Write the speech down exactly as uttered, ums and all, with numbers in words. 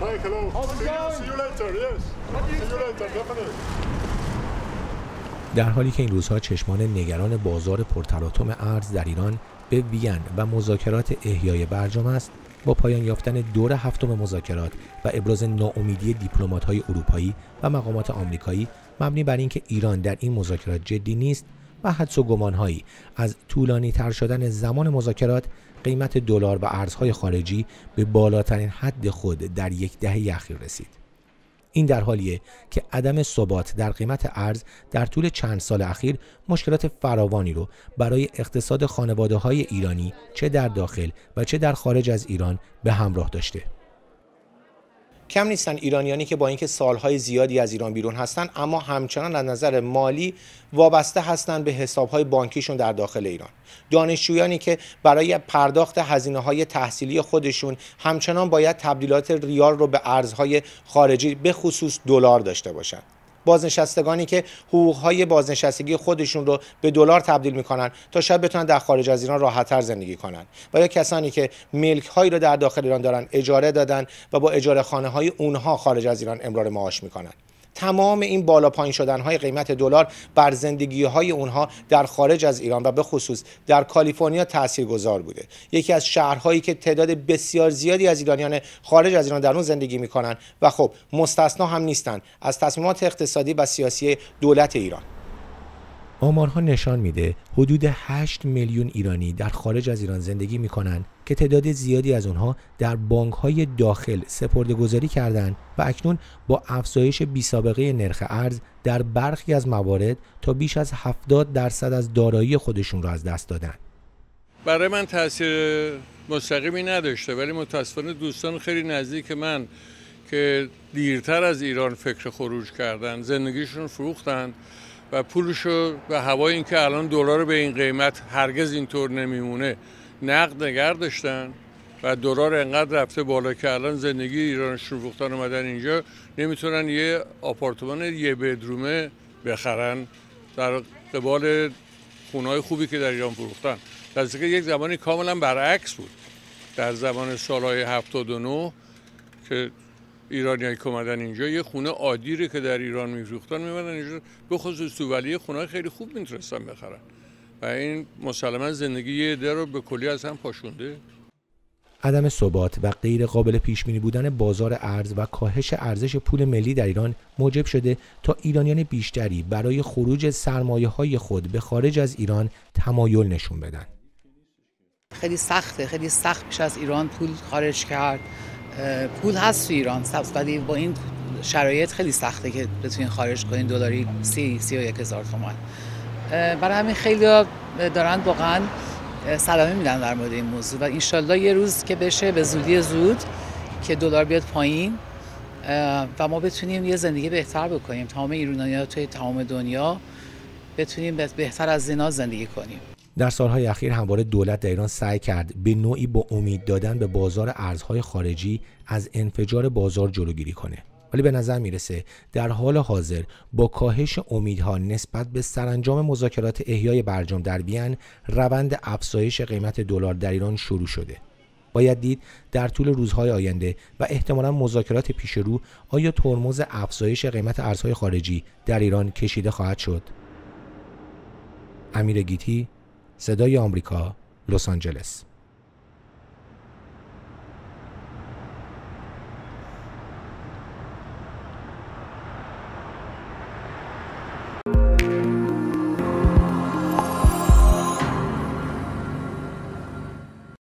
در حالی که این روزها چشمان نگران بازار پرتلاطم ارز در ایران به وین و مذاکرات احیای برجام است، با پایان یافتن دور هفتم مذاکرات و ابراز ناامیدی دیپلمات‌های اروپایی و مقامات آمریکایی مبنی بر اینکه ایران در این مذاکرات جدی نیست و حدس و گمان‌هایی از طولانی تر شدن زمان مذاکرات، قیمت دلار و ارزهای خارجی به بالاترین حد خود در یک دهه اخیر رسید. این در حالیه که عدم ثبات در قیمت ارز در طول چند سال اخیر مشکلات فراوانی رو برای اقتصاد خانواده‌های ایرانی چه در داخل و چه در خارج از ایران به همراه داشته. کم نیستن ایرانیانی که با اینکه سالهای زیادی از ایران بیرون هستن اما همچنان از نظر مالی وابسته هستند به حسابهای بانکیشون در داخل ایران. دانشجویانی که برای پرداخت هزینه‌های تحصیلی خودشون همچنان باید تبدیلات ریال رو به ارزهای خارجی به خصوص دلار داشته باشند. بازنشستگانی که حقوق‌های بازنشستگی خودشون رو به دلار تبدیل می‌کنن تا شاید بتونن در خارج از ایران راحت‌تر زندگی کنن، و یا کسانی که ملک‌هایی رو در داخل ایران دارن اجاره دادن و با اجاره خانه‌های اونها خارج از ایران امرار معاش می‌کنن. تمام این بالا پایین شدن‌های قیمت دلار بر زندگی‌های اونها در خارج از ایران و به خصوص در کالیفرنیا تاثیرگذار بوده. یکی از شهرهایی که تعداد بسیار زیادی از ایرانیان خارج از ایران در اون زندگی می‌کنن و خب مستثنا هم نیستن از تصمیمات اقتصادی و سیاسی دولت ایران. آمارها نشان میده حدود هشت میلیون ایرانی در خارج از ایران زندگی میکنن که تعداد زیادی از اونها در بانک‌های داخل سپرده‌گذاری کردند و اکنون با افزایش بی‌سابقه نرخ ارز در برخی از موارد تا بیش از هفتاد درصد از دارایی خودشون را از دست دادن. برای من تاثیر مستقیمی نداشته، ولی متاسفانه دوستان خیلی نزدیک من که دیرتر از ایران فکر خروج کردن، زندگیشون فروختن و پولشو و هوای این که الان دلار به این قیمت هرگز اینطور نمیمونه نقد نگه داشتن و دلار انقدر رفته بالا که الان زندگی ایرانشون فروختن اومدن اینجا نمیتونن یه آپارتمان یه بدرومه بخرن در قبال خونه‌های خوبی که در ایران فروختن. در حالی که یک زمانی کاملا برعکس بود. در زمان سالهای هفتاد و نه که ایرانیایی که اومدن اینجا یه خونه عادی رو که در ایران میفروختن میمدن اینجا، به خصوص تو ولی خونه خیلی خوب میتونستن بخرن و این مسلما زندگی یه عده رو به کلی از هم پاشونده. عدم ثبات و غیر قابل پیش بینی بودن بازار ارز و کاهش ارزش پول ملی در ایران موجب شده تا ایرانیان بیشتری برای خروج سرمایه‌های خود به خارج از ایران تمایل نشون بدن. خیلی سخته، خیلی سخت میشه از ایران پول خارج کرد. پول هست تو ایران ولی با این شرایط خیلی سخته که بتونین خارج کنین دلاری سی سی و یک هزار تومان. برای همین خیلی دارن واقعا سلامه میدن در مورد این موضوع و انشالله یه روز که بشه به زودی زود که دلار بیاد پایین و ما بتونیم یه زندگی بهتر بکنیم، تمام ایرانی‌ها توی تمام دنیا بتونیم بهتر از اینا زندگی کنیم. در سالهای اخیر همواره دولت در ایران سعی کرد به نوعی با امید دادن به بازار ارزهای خارجی از انفجار بازار جلوگیری کنه، ولی به نظر میرسه در حال حاضر با کاهش امیدها نسبت به سرانجام مذاکرات احیای برجام در وین، روند افزایش قیمت دلار در ایران شروع شده. باید دید در طول روزهای آینده و احتمالاً مذاکرات پیش رو آیا ترمز افزایش قیمت ارزهای خارجی در ایران کشیده خواهد شد. امیر گیتی، صدای آمریکا، لس آنجلس.